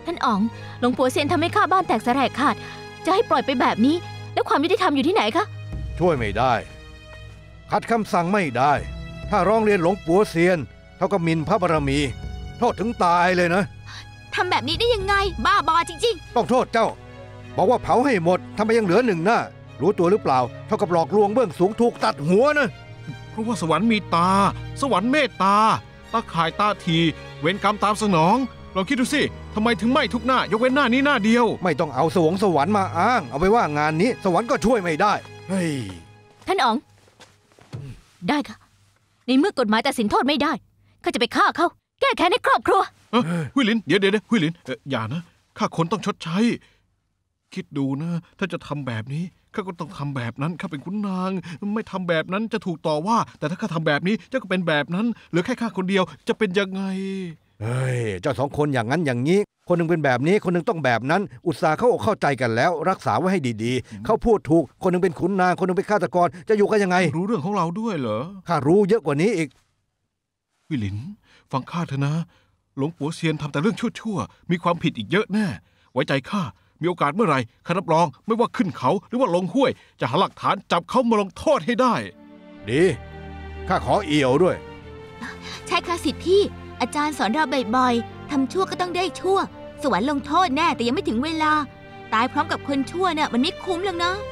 ท่านอ๋องหลวงปัวเซียนทำให้ข้าบ้านแตกสลายขาดจะให้ปล่อยไปแบบนี้แล้วความยุติธรรมอยู่ที่ไหนคะช่วยไม่ได้ขัดคำสั่งไม่ได้ถ้าร้องเรียนหลวงปัวเซียนเท่ากับหมิ่นพระบารมีโทษถึงตายเลยนะทำแบบนี้ได้ยังไงบ้าบอจริงๆต้องโทษเจ้าบอกว่าเผาให้หมดทำไมยังเหลือหนึ่งหน้ารู้ตัวหรือเปล่าเท่ากับหลอกลวงเบื้องสูงถูกตัดหัวนะเพราะว่าสวรรค์มีตาสวรรค์เมตตาตาข่ายตาทีเวรกรรมตามสนองลองคิดดูสิทำไมถึงไม่ทุกหน้ายกเว้นหน้านี้หน้าเดียวไม่ต้องเอาสวงสวรรค์มาอ้างเอาไปว่างานนี้สวรรค์ก็ช่วยไม่ได้เฮ้ยท่านอ๋องได้ค่ะในเมื่อกฎหมายตัดสินโทษไม่ได้ข้าจะไปฆ่าเขาแก้แค้นในครอบครัวหุยหลินเดี๋ยวเดี๋ยวหุยหลินอย่านะข้าคนต้องชดใช้คิดดูนะถ้าจะทำแบบนี้ข้าก็ต้องทำแบบนั้นข้าเป็นขุนนางไม่ทำแบบนั้นจะถูกต่อว่าแต่ถ้าข้าทำแบบนี้เจ้าก็เป็นแบบนั้นเหลือแค่ข้าคนเดียวจะเป็นยังไงเฮ้ยเจ้าสองคนอย่างนั้นอย่างนี้คนหนึ่งเป็นแบบนี้คนหนึ่งต้องแบบนั้นอุตส่าห์เข้าอกเข้าใจกันแล้วรักษาไว้ให้ดีๆเขาพูดถูกคนหนึ่งเป็นขุนนางคนหนึ่งเป็นฆาตกรจะอยู่กันยังไงรู้เรื่องของเราด้วยเหรอข้ารู้เยอะกว่านี้อีกวิหลินฟังข้าเถอะนะหลวงปัวเซียนทำแต่เรื่องชั่วๆมีความผิดอีกเยอะแน่ไว้ใจข้ามีโอกาสเมื่อไหร่ข้ารับรองไม่ว่าขึ้นเขาหรือว่าลงห้วยจะหาหลักฐานจับเขามาลงโทษให้ได้ดีข้าขอเอี่ยวด้วยใช่ค่ะสิทธิ์พี่อาจารย์สอนเราบ่อยๆทำชั่วก็ต้องได้ชั่วสวรรค์ลงโทษแน่แต่ยังไม่ถึงเวลาตายพร้อมกับคนชั่วน่ะมันไม่คุ้มหรอกนะ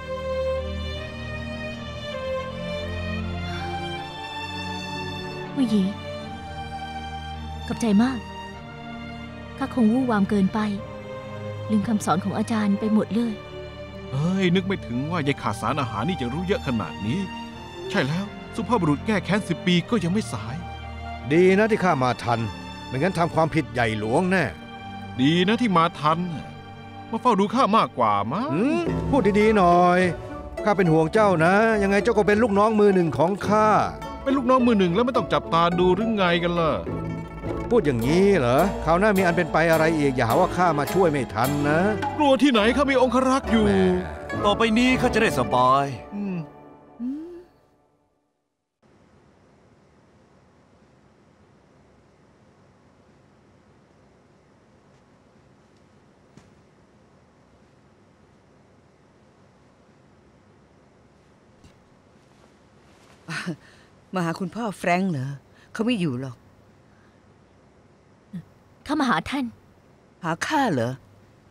ผู้หญิงขอบใจมากข้าคงวู่วามเกินไปลืมคำสอนของอาจารย์ไปหมดเลยเฮ้ยนึกไม่ถึงว่ายายขาดสารอาหารนี่จะรู้เยอะขนาดนี้ใช่แล้วสุภาพบุรุษแก้แค้นสิบปีก็ยังไม่สายดีนะที่ข้ามาทันไม่งั้นทำความผิดใหญ่หลวงแน่ดีนะที่มาทันมาเฝ้าดูข้ามากกว่ามั้งพูดดีๆหน่อยข้าเป็นห่วงเจ้านะยังไงเจ้าก็เป็นลูกน้องมือหนึ่งของข้าเป็นลูกน้องมือหนึ่งแล้วไม่ต้องจับตาดูหรือไงกันล่ะพูดอย่างนี้เหรอคราวหน้ามีอันเป็นไปอะไรอีกอย่าหาว่าข้ามาช่วยไม่ทันนะกลัวที่ไหนข้ามีองครักษ์อยู่ต่อไปนี้ข้าจะได้สบายมาหาคุณพ่อแฟรงค์เหรอเขาไม่อยู่หรอกข้ามาหาท่านหาข้าเหรอ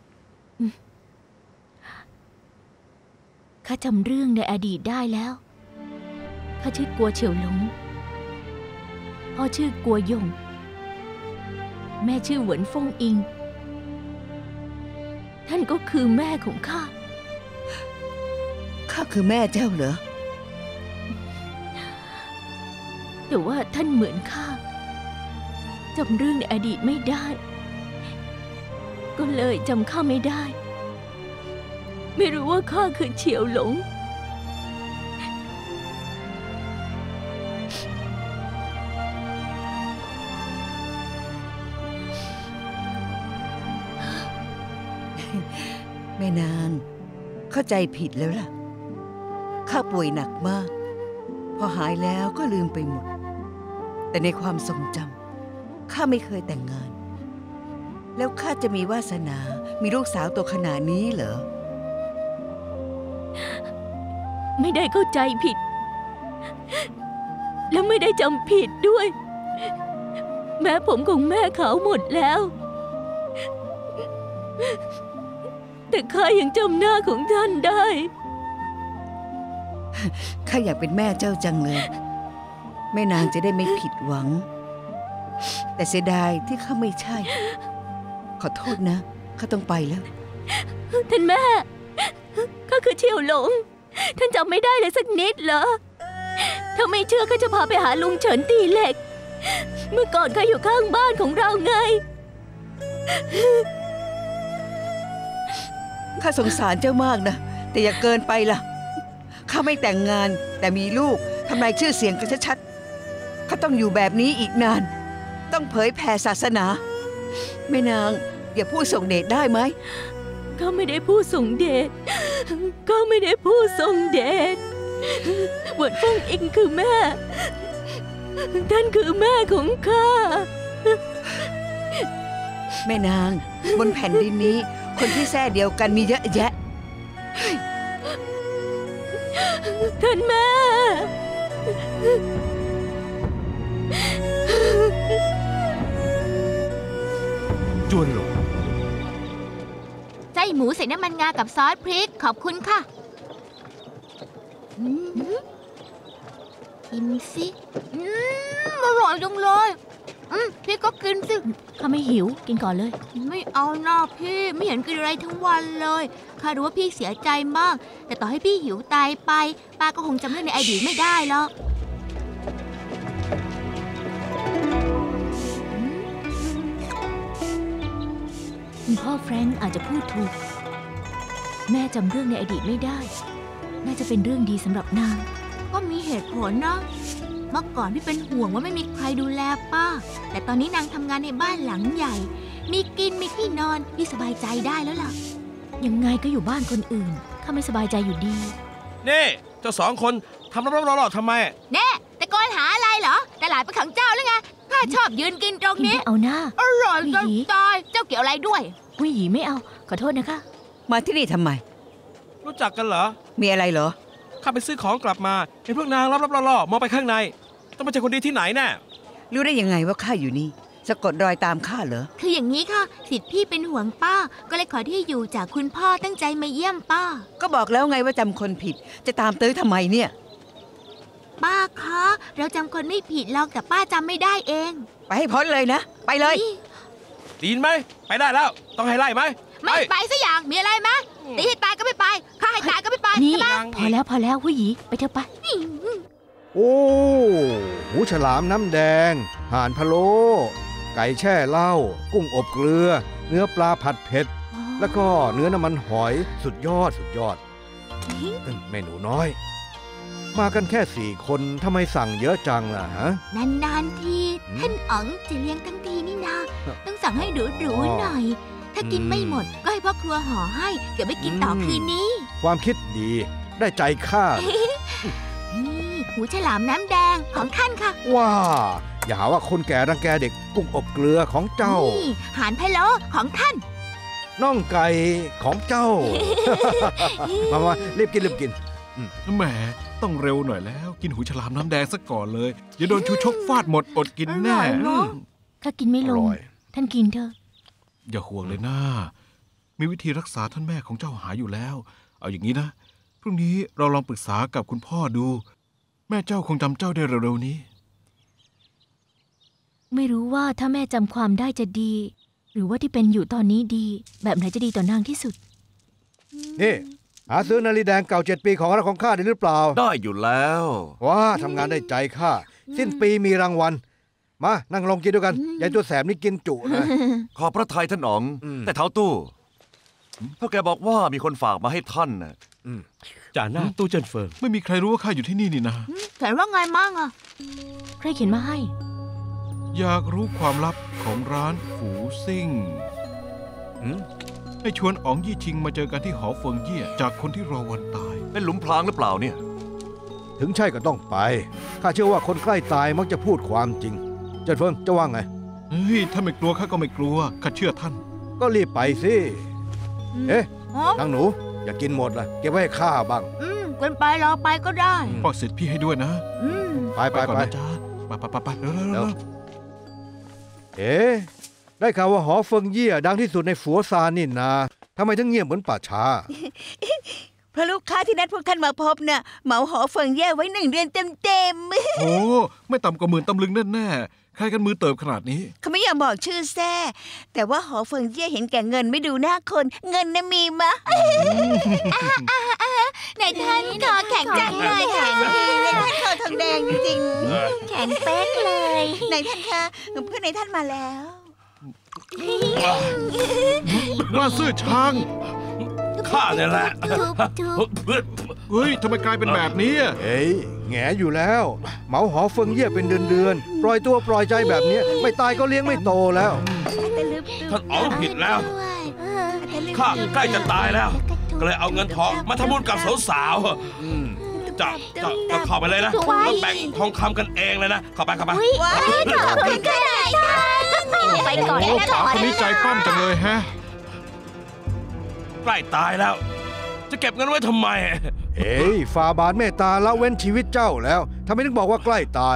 ข้าจำเรื่องในอดีตได้แล้วข้าชื่อกัวเฉียวหลงพ่อชื่อกัวหยงแม่ชื่อเหวินฟงอิงท่านก็คือแม่ของข้าข้าคือแม่เจ้าเหรอแต่ว่าท่านเหมือนข้าจำเรื่องในอดีตไม่ได้ก็เลยจำข้าไม่ได้ไม่รู้ว่าข้าคือเฉียวหลงแม่นางเข้าใจผิดแล้วล่ะข้าป่วยหนักมากพอหายแล้วก็ลืมไปหมดแต่ในความทรงจำข้าไม่เคยแต่งงานแล้วข้าจะมีวาสนามีลูกสาวตัวขนาดนี้เหรอไม่ได้เข้าใจผิดแล้วไม่ได้จำผิดด้วยแม้ผมของแม่ขาวหมดแล้วแต่ข้ายังจำหน้าของท่านได้ข้าอยากเป็นแม่เจ้าจังเลยแม่นางจะได้ไม่ผิดหวังแต่เสียดายที่ข้าไม่ใช่ขอโทษนะข้าต้องไปแล้วท่านแม่ข้าคือเฉียวหลงท่านจำไม่ได้เลยสักนิดเหรอถ้าไม่เชื่อข้าจะพาไปหาลุงเฉินตีเหล็กเมื่อก่อนข้าอยู่ข้างบ้านของเราไงข้าสงสารเจ้ามากนะแต่อย่าเกินไปล่ะข้าไม่แต่งงานแต่มีลูกทำลายชื่อเสียงกันชัดๆข้าต้องอยู่แบบนี้อีกนานต้องเผยแผ่ศาสนาแม่นางอย่าพูดส่งเดชได้ไหมข้าไม่ได้พูดส่งเดชข้าไม่ได้พูดส่งเดชเหวินฟงอิงคือแม่ท่านคือแม่ของข้าแม่นางบนแผ่นดินนี้ คนที่แท้เดียวกันมีเยอะแยะท่านแม่จวนหลงไส้หมูใส่น้ำมันงากับซอสพริกขอบคุณค่ะอืมกินสิอืมอร่อยจังเลยอืมพี่ก็กินสิข้าไม่หิวกินก่อนเลยไม่เอาหน้าพี่ไม่เห็นกินอะไรทั้งวันเลยข้ารู้ว่าพี่เสียใจมากแต่ต่อให้พี่หิวตายไปป้าก็คงจำเรื่องในอดีตไม่ได้หรอกคุณพ่อแฟรงค์อาจจะพูดถูก แม่จำเรื่องในอดีตไม่ได้ น่าจะเป็นเรื่องดีสำหรับนางก็มีเหตุผลนะเมื่อก่อนพี่เป็นห่วงว่าไม่มีใครดูแลป้าแต่ตอนนี้นางทำงานในบ้านหลังใหญ่ มีกินมีที่นอนพี่สบายใจได้แล้วล่ะยังไงก็อยู่บ้านคนอื่นข้าไม่สบายใจอยู่ดีนี่เจ้าสองคนทำรับๆรอๆทำไมแน่แต่ก่อนหาอะไรเหรอตลาดเป็นของเจ้าหรือไงข้าชอบยืนกินตรงกินนี้ไม่เอาหน้าอร่อยอุ๊ยจะตายเจ้าเกี่ยวอะไรด้วยวุ้ยหยีไม่เอาขอโทษนะคะมาที่นี่ทำไมรู้จักกันเหรอมีอะไรเหรอข้าไปซื้อของกลับมาเห็นพวกนางรับๆรอๆมองไปข้างในต้องมาเจอคนดีที่ไหนแน่รู้ได้ยังไงว่าข้าอยู่นี่สะกดรอยตามข้าเหรอคืออย่างนี้ค่ะสิทธิ์พี่เป็นห่วงป้า ก็เลยขอที่อยู่จากคุณพ่อตั้งใจมาเยี่ยมป้าก็บอกแล้วไงว่าจำคนผิด จะตามตื้อทำไมเนี่ยป้าคะเราจำคนไม่ผิดหรอกแต่ป้าจำไม่ได้เองไปให้พ้นเลยนะ ไปเลยนี่ได้ยินไหมไปได้แล้วต้องให้ไล่ไหมไม่ไปสักอย่างมีอะไรไหมตีให้ตายก็ไม่ไปฆ่าให้ตายก็ไม่ไปนี่ใช่ไหมพอแล้วพอแล้ววุ้ยหยีไปเถอะไปโอ้หูฉลามน้ำแดง ห่านพะโล้ไก่แช่เหล้ากุ้งอบเกลือ เนื้อปลาผัดเผ็ด แล้วก็เนื้อน้ำมันหอยสุดยอดสุดยอดอืมแม่หนูน้อย มากันแค่สี่คนทำไมสั่งเยอะจังล่ะฮะนานๆทีอืมท่านอ๋องจะเลี้ยงทั้งทีนี่นาต้องสั่งให้หรูอ๋อๆหน่อย ถ้ากินอืมไม่หมดก็ให้พ่อครัวห่อให้เก็บไว้กินต่อคืนนี้ความคิดดีได้ใจข้านี่หูฉลามน้ำแดงของท่านค่ะว้าอย่าหาว่าคนแก่รังแกเด็กกุ้งอบเกลือของเจ้านี่หานพะโล้ของท่านน่องไก่ของเจ้า มามารีบกินรีบกินแหมต้องเร็วหน่อยแล้ว กินหูฉลามน้ำแดงซะก่อนเลยอย่าโดนชูชกฟาดหมดอดกินแน่อร่อยเนอะถ้ากินไม่ลงอร่อยท่านกินเถอะอย่าห่วงเลยนะมีวิธีรักษาท่านแม่ของเจ้าหาอยู่แล้ว เอาอย่างนี้นะพรุ่งนี้เราลองปรึกษากับคุณพ่อดู แม่เจ้าคงจำเจ้าได้เร็วๆนี้ไม่รู้ว่าถ้าแม่จำความได้จะดี หรือว่าที่เป็นอยู่ตอนนี้ดี แบบไหนจะดีต่อนางที่สุดนี่หาซื้อนาฬิแดงเก่าเจ็ดปีของรักของข้าได้หรือเปล่าได้อยู่แล้วว้าทำงานได้ใจข้าสิ้นปีมีรางวัล มานั่งลงกินด้วยกันยายตัวแสบนี่กินจุนะขอบพระทัยท่านอ๋องอืมแต่เท้าตู้เท่าแกบอกว่ามีคนฝากมาให้ท่านน่ะจ่าหน้าตู้เจิ้นเฟิงไม่มีใครรู้ว่าข้าอยู่ที่นี่นี่นะเขียนว่าไงมั่งอะใครเขียนมาให้อยากรู้ความลับของร้านฝูซิ่งอืมให้ชวนอ๋องยี่ชิงมาเจอกันที่หอเฟิงเยี่ยจากคนที่รอวันตายเป็นหลุมพรางหรือเปล่าเนี่ยถึงใช่ก็ต้องไปข้าเชื่อว่าคนใกล้ตายมักจะพูดความจริงเจัดเฟิงจะว่าไงเฮ้ยถ้าไม่กลัวข้าก็ไม่กลัวข้าเชื่อท่านก็รีบไปสิเอ๊ะอ๋อนางหนู อย่ากินหมดละเก็บไว้ให้ข้าบ้างอืมเกินไปรอไปก็ได้พ่อเสร็จพี่ให้ด้วยนะอืมไปไปก่อนไปนะจ๊ะไปไปไปไปเร็วแล้เร็ววเอ๊ะได้ข่าวว่าหอเฟิงเยี่ยดังที่สุดในฝัวซานนี่นาทำไมถึงเงียบเหมือนป่าช้าเพราะลูกค้าที่นัดพวกท่านมาพบน่ะเหมาหอเฟิงเย่ไว้หนึ่งเดือนเต็มโอ้ไม่ต่ำกว่าหมื่นตำลึงแน่ๆใครกันมือเติบขนาดนี้ๆเขาไม่อยากบอกชื่อแท้แต่ว่าหอเฟิงเย่เห็นแก่เงินไม่ดูหน้าคน เงินน่ะมีมะไหนท่านคอแข็งจังเลยค่ะในท่านคอทองแดงจริงแข็งเป๊กเลยๆในท่านคะเพื่อนในท่านมาแล้วว่าซื่อช้างข้าเนี่ยแหละทุบทุบเฮ้ยทำไมกลายเป็นแบบนี้อะเอ้ยแงอยู่แล้ว เหมาหอเฟิงเยี่ยเป็นเดือนเดือนๆปล่อยตัวปล่อยใจแบบนี้ไม่ตายก็เลี้ยงไม่โตแล้วท่านอ๋องผิดแล้ว ข้าใกล้จะตายแล้ว ก็เลยเอาเงินทองมาทำบุญกับสาวอืมๆจะจะจะเข้าไปเลยนะแล้วแบ่งทองคำกันเองเลยนะเข้าไปเข้าไปขอบคุณค่ะนายท่านไปก่อนอ้สาวคนนี้ใจปั้มจังเลยแฮะใกล้ตายแล้ว จะเก็บเงินไว้ทำไมเฮ้ยฟาบาทเมตตาละเว้นชีวิตเจ้าแล้วทำไมถึงบอกว่าใกล้ตาย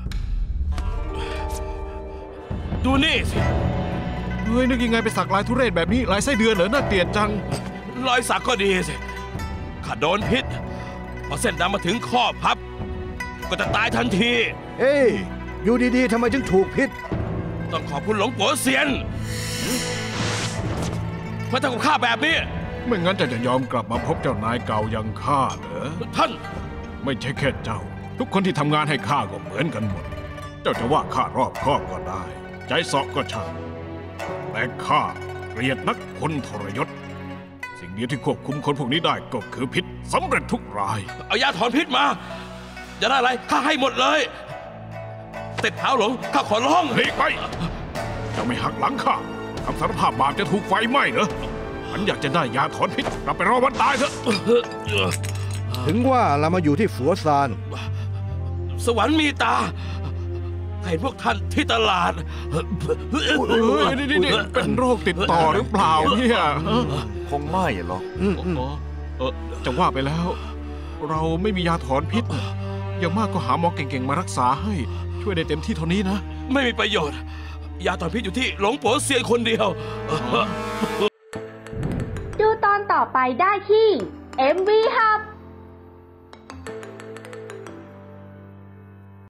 ดูนี่สิเฮ้ยนึกยังไงไปสักลายทุเรศแบบนี้ลายไส้เดือนเหรอน่าเกลียดจังรอยสักก็ดีสิข้าโดนพิษพอเส้นดำมาถึงข้อพับ ก็จะตายทันทีเอ้ยอยู่ดีๆทำไมถึงถูกพิษต้องขอบคุณหลงปัวเซียนมาทำกับข้าแบบนี้ไม่งั้นจะจะยอมกลับมาพบเจ้านายเก่าอย่างข้าเหรอท่านไม่ใช่แค่เจ้า ทุกคนที่ทำงานให้ข้าก็เหมือนกันหมด เจ้าจะว่าข้ารอบคอบก็ได้ ใจเสาะก็ช่างแต่ข้าเกลียดนักคนทรยศ สิ่งเดียวที่ควบคุมคนพวกนี้ได้ก็คือพิษสำเร็จทุกรายเอายาถอนพิษมาจะได้อะไรข้าให้หมดเลยติดเท้าหลงข้าขอร้องหลีกไปเจ้าไม่หักหลังข้าคำสารภาพบาปจะถูกไฟไหม้เหรอฉันอยากจะได้ยาถอนพิษกลับไปรอวันตายเถอะถึงว่าเรามาอยู่ที่ฝัวซานสวรรค์มีตาเห็นพวกท่านที่ตลาดเฮ้ยนี่นี่เป็นโรคติดต่อหรือเปล่าเนี่ยคงไม่หรอกเออจะว่าไปแล้ว เราไม่มียาถอนพิษอย่างมากก็หาหมอเก่งๆมารักษาให้ช่วยได้เต็มที่เท่านี้นะไม่มีประโยชน์ยาถอนพิษอยู่ที่หลงปัวเซียนคนเดียวดูตอนต่อไปได้ที่ เอ็ม วี Hub